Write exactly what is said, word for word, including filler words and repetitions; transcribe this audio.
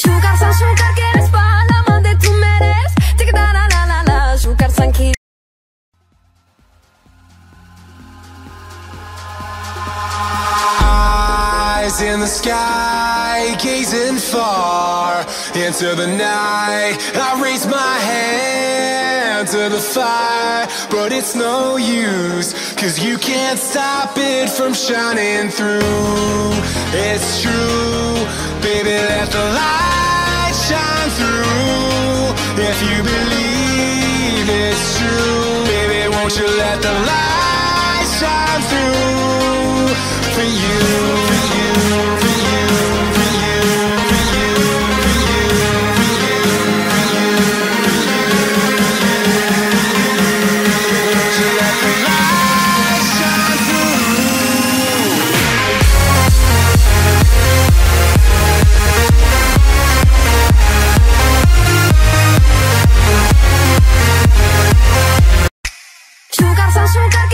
Sugar-san, sugar, ¿quieres palaman de tu meres? Tic-da la la la la, sugar-san, ki. Eyes in the sky, gazing far into the night. I raise my hand to the fire, but it's no use, 'cause you can't stop it from shining through. It's true, baby, let the light shine through. If you believe it's true, baby, won't you let the light shine through for you, for you, for you, for you, for you, for you, for you, for you, won't you let the light shine through? Sugar-san, sugar,